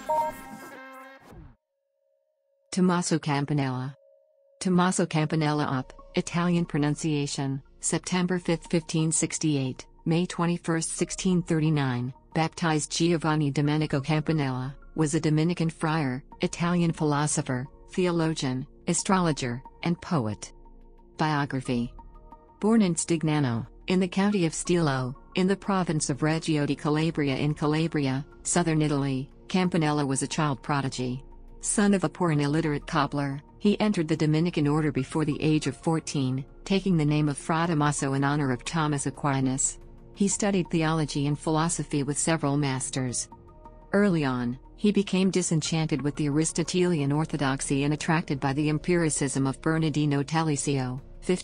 Tommaso Campanella. Tommaso Campanella OP, Italian pronunciation, September 5, 1568, May 21, 1639, baptized Giovanni Domenico Campanella, was a Dominican friar, Italian philosopher, theologian, astrologer, and poet. Biography. Born in Stignano, in the county of Stilo, in the province of Reggio di Calabria in Calabria, southern Italy, Campanella was a child prodigy. Son of a poor and illiterate cobbler, he entered the Dominican order before the age of 14, taking the name of Fra Tommaso in honor of Thomas Aquinas. He studied theology and philosophy with several masters. Early on, he became disenchanted with the Aristotelian orthodoxy and attracted by the empiricism of Bernardino Telesio,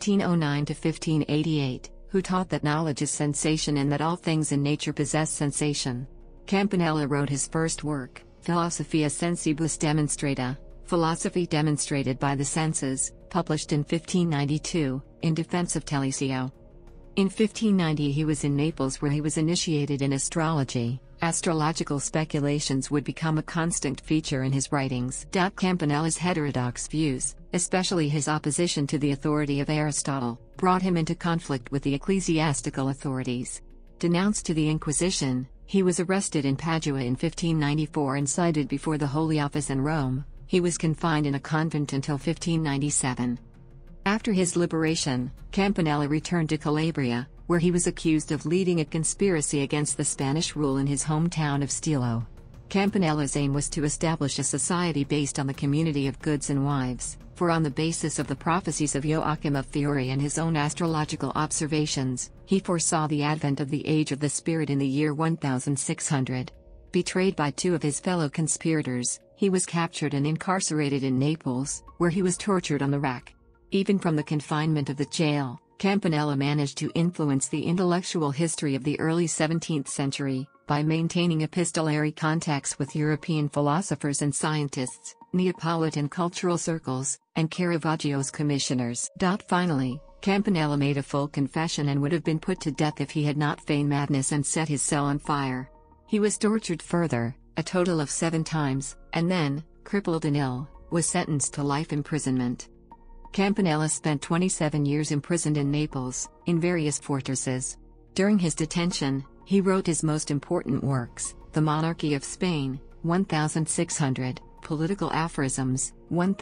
1509–1588, who taught that knowledge is sensation and that all things in nature possess sensation. Campanella wrote his first work, Philosophia sensibus demonstrata, Philosophy demonstrated by the senses, published in 1592, in defense of Telesio. In 1590 he was in Naples where he was initiated in astrology. Astrological speculations would become a constant feature in his writings. Campanella's heterodox views, especially his opposition to the authority of Aristotle, brought him into conflict with the ecclesiastical authorities. Denounced to the Inquisition, he was arrested in Padua in 1594 and cited before the Holy Office in Rome. He was confined in a convent until 1597. After his liberation, Campanella returned to Calabria, where he was accused of leading a conspiracy against the Spanish rule in his hometown of Stilo. Campanella's aim was to establish a society based on the community of goods and wives, for on the basis of the prophecies of Joachim of Fiore and his own astrological observations, he foresaw the advent of the age of the spirit in the year 1600. Betrayed by two of his fellow conspirators, he was captured and incarcerated in Naples, where he was tortured on the rack. Even from the confinement of the jail, Campanella managed to influence the intellectual history of the early 17th century, by maintaining epistolary contacts with European philosophers and scientists, Neapolitan cultural circles, and Caravaggio's commissioners. Finally, Campanella made a full confession and would have been put to death if he had not feigned madness and set his cell on fire. He was tortured further, a total of 7 times, and then, crippled and ill, was sentenced to life imprisonment. Campanella spent 27 years imprisoned in Naples, in various fortresses. During his detention, he wrote his most important works, The Monarchy of Spain, 1600, Political Aphorisms,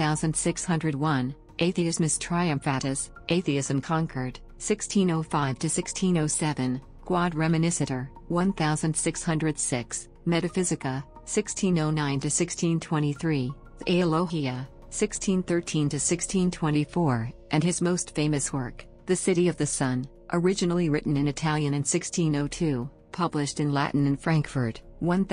1601, Atheismus Triumphatus, Atheism Conquered, 1605–1607, Quod Reminiscitur, 1606, Metaphysica, 1609–1623, Theologia, 1613–1624, and his most famous work, The City of the Sun, originally written in Italian in 1602, published in Latin in Frankfurt,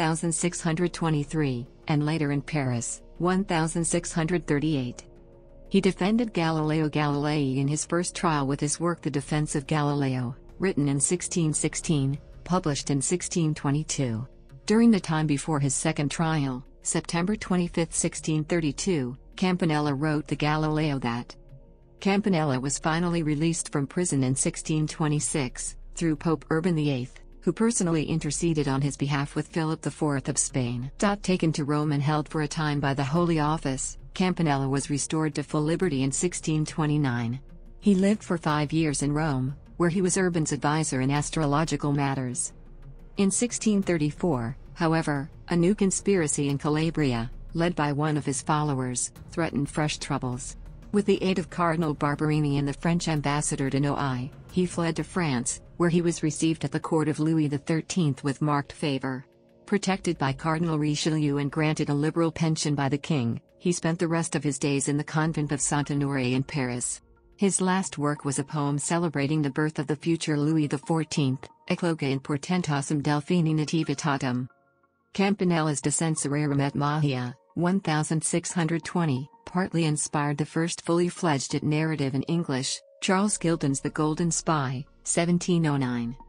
1623, and later in Paris, 1638. He defended Galileo Galilei in his first trial with his work The Defense of Galileo, written in 1616, published in 1622. During the time before his second trial, September 25, 1632, Campanella wrote the Galileo that. Campanella was finally released from prison in 1626, through Pope Urban VIII, who personally interceded on his behalf with Philip IV of Spain. Taken to Rome and held for a time by the Holy Office, Campanella was restored to full liberty in 1629. He lived for 5 years in Rome, where he was Urban's advisor in astrological matters. In 1634, however, a new conspiracy in Calabria, led by one of his followers, threatened fresh troubles. With the aid of Cardinal Barberini and the French ambassador de Noailles, he fled to France, where he was received at the court of Louis XIII with marked favor. Protected by Cardinal Richelieu and granted a liberal pension by the king, he spent the rest of his days in the convent of Saint-Honoré in Paris. His last work was a poem celebrating the birth of the future Louis XIV, Ecloga in portentosum Delphini nativitatem. Campanella's De Censurarum et Magia, 1620, partly inspired the first fully fledged narrative in English, Charles Gildon's The Golden Spy, 1709.